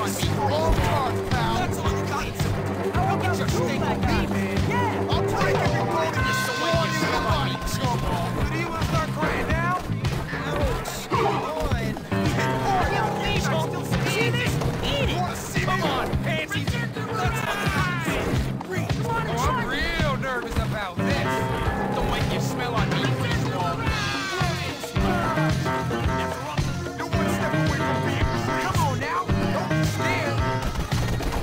on meat all cards, pal. That's all you got. Don't get your stink on me, man. Yeah. I'll break every bone in your soul when you smell on meat, snowball. Do you want to start crying now? See this? Eat it! Come on, pansies! I'm real nervous about this. Don't make you smell on meat when you walk. You're one step away from being. Come on now, don't be scared.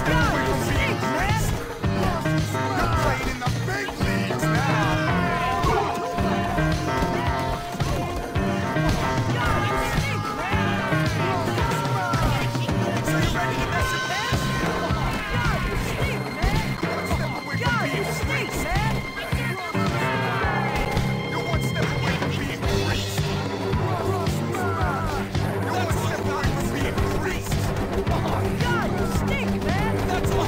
step away from being priest. You're playing in the big leagues now. So you ready to mess it past? You're one step away from being priest. You're one step away from being priest. You're one step away from being priest. Oh, God, you stink, man. That's all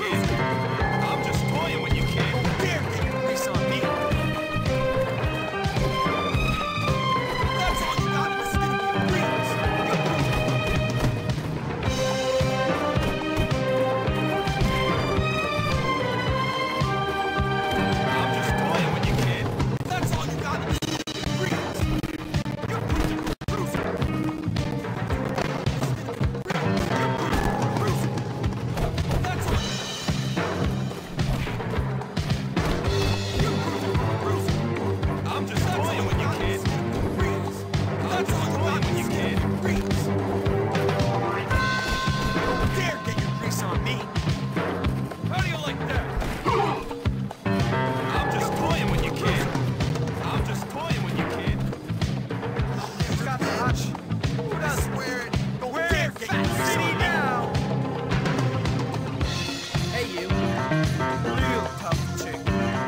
kid. I'm just toying with you, kid. Don't dare get your grease on me. That's all you got in the stick, you grease. I'm just toying with you, kid. That's all you got in the stick, you grease. You're bruising. I'm just toying with you, kid. That's all you want when you kid. Don't dare get your grease on me. How do you like that? I'm just toying with you, kid. I'm just toying with you, kid. It's got the hutch. Who does wear it? Don't dare get your grease on me. Hey, you. Real tough chick.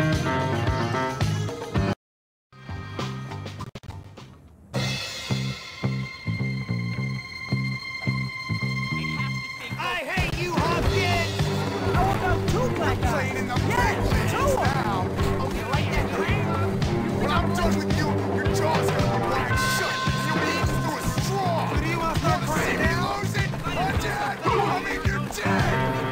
I hate you, Hopkins! How about two black guys? Playing in the big leagues two of them. now. Oh, you like that, Green? When I'm done with you, your jaw's gonna be wired shut. You'll be eaten through a straw. Do you want to start crying now? Lose it? I'm dead. I mean, you're dead.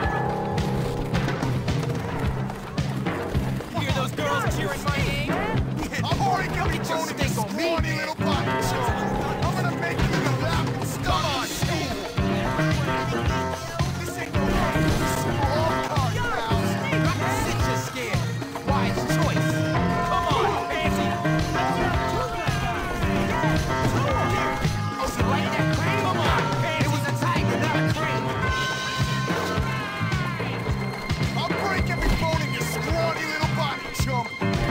You hear those girls cheering my name? I'm already gonna be joning this scrawny little body show. I'm gonna make you the laughing stock. Come on, this ain't no game. This is for all cards, pals. Sit you scared. Wise choice. Come on, Fancy. Oh, you like that cream? Come on, Fancy. It was a tiger, not a cream. I'll break every bone in your scrawny little body, chump.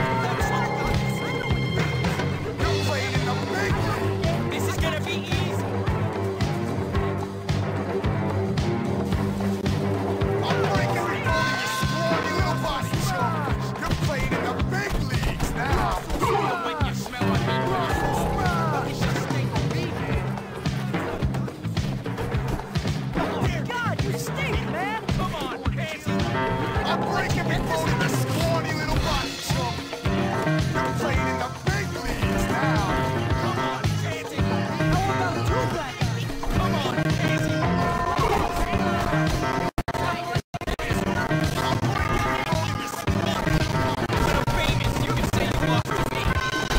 You're playing in the big league. This is gonna be easy. I'll break every bone in your scrawny little body, chump. You're playing in the big leagues now. When you smell like me, you should stink on me, man. Oh my God, you stink, man! Come on, Fancy. I'll break every bone in your scrawny little body, chump. You're playing in the big leagues now. Come on, Fancy. How about two black guys? Come on, Fancy. I'll break every bone in your scrawny little body. Little famous, you can say you walk with me.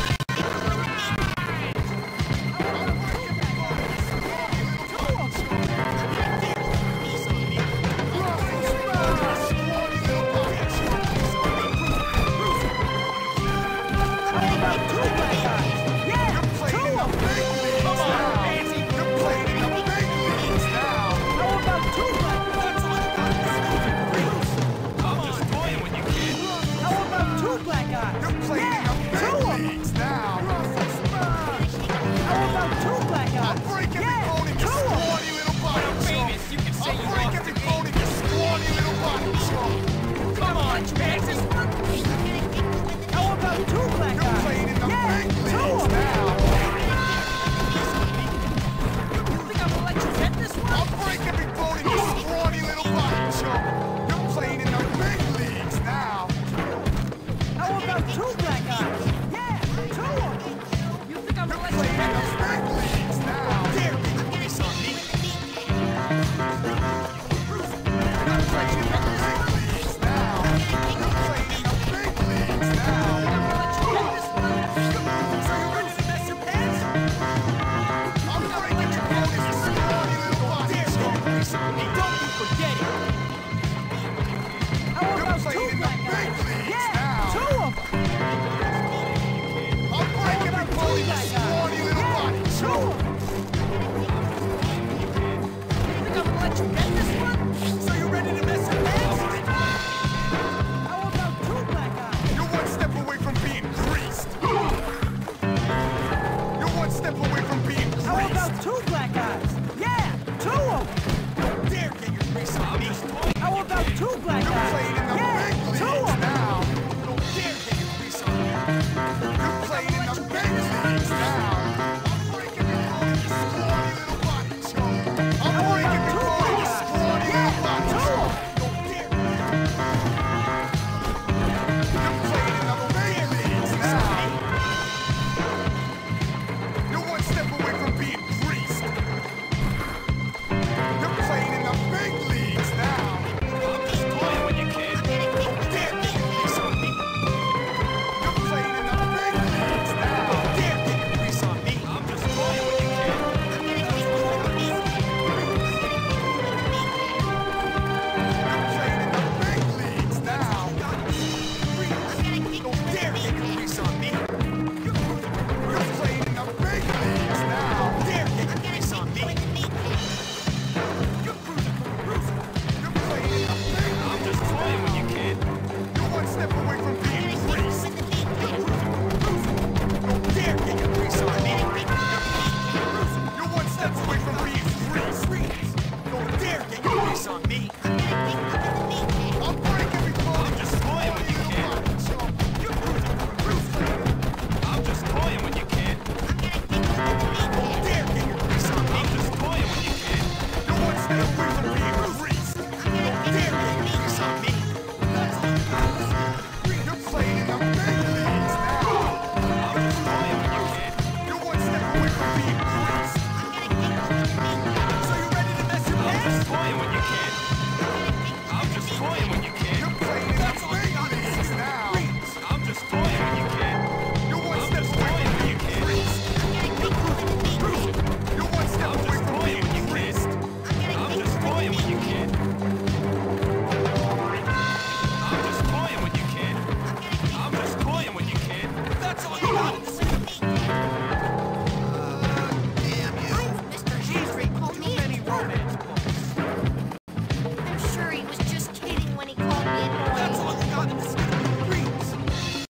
How about two black guys? Yeah, two of them. Come on, Fancy. You're playing in the big leagues now. How about two black guys? That's all you got to say. I'm just toying with you, kid. How about two black guys? You're playing in the two of big them. leagues now. How about two black guys? I'll break every bone in your two of them. scrawny little body, Famous, you can say I'll you break walk every with me. bone in your scrawny little body, chump. Come on, Fancy. How about two black You're guys? playing in the big two leagues of them. now. You think I'm gonna let you hit this one? I'll break every bone in your scrawny little body, chump. You're playing in the big leagues now. How about two black